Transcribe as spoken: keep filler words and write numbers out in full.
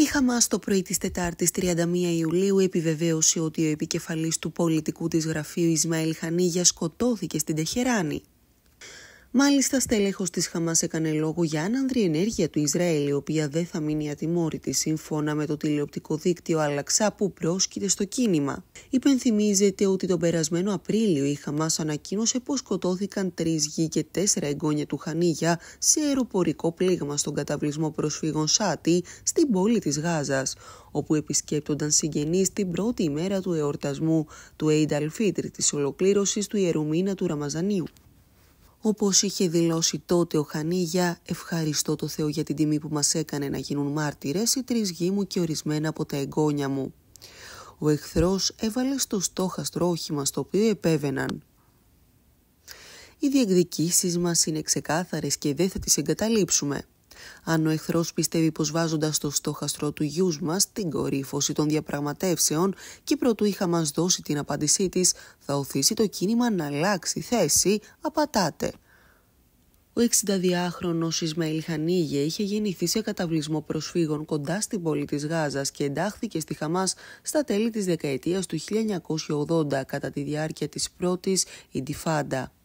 Η Χαμάς το πρωί της Τετάρτης τριάντα μία Ιουλίου επιβεβαίωσε ότι ο επικεφαλής του πολιτικού της γραφείου Ισμαήλ Χανίγια σκοτώθηκε στην Τεχεράνη. Μάλιστα, στέλεχος της Χαμάς έκανε λόγο για άνανδρη ενέργεια του Ισραήλ, η οποία δεν θα μείνει ατιμόρυτη, σύμφωνα με το τηλεοπτικό δίκτυο Al-Aqsa που πρόσκειται στο κίνημα. Υπενθυμίζεται ότι τον περασμένο Απρίλιο η Χαμάς ανακοίνωσε πως σκοτώθηκαν τρεις γη και τέσσερα εγγόνια του Χανίγια σε αεροπορικό πλήγμα στον καταβλισμό προσφύγων Σάτι στην πόλη της Γάζας, όπου επισκέπτονταν συγγενείς την πρώτη ημέρα του εορτασμού του Eid al-Fitr, της ολοκλήρωσης του ιερού μήνα του Ραμαζανίου. Όπως είχε δηλώσει τότε ο Χανίγια, ευχαριστώ το Θεό για την τιμή που μας έκανε να γίνουν μάρτυρες οι τρεις γη μου και ορισμένα από τα εγγόνια μου. Ο εχθρός έβαλε στο στόχαστρο όχημα στο οποίο επέβαιναν. Οι διεκδικήσεις μας είναι ξεκάθαρες και δεν θα τις εγκαταλείψουμε. Αν ο εχθρός πιστεύει πως βάζοντας το στόχαστρο του γιους μας την κορύφωση των διαπραγματεύσεων και προτού η Χαμάς δώσει την απάντησή της, θα οθήσει το κίνημα να αλλάξει θέση, απατάται. Ο εξηνταδυάχρονος Ισμαήλ Χανίγια είχε γεννηθεί σε καταβλισμό προσφύγων κοντά στην πόλη της Γάζας και εντάχθηκε στη Χαμάς στα τέλη της δεκαετίας του χίλια εννιακόσια ογδόντα κατά τη διάρκεια της πρώτης Ιντιφάντα.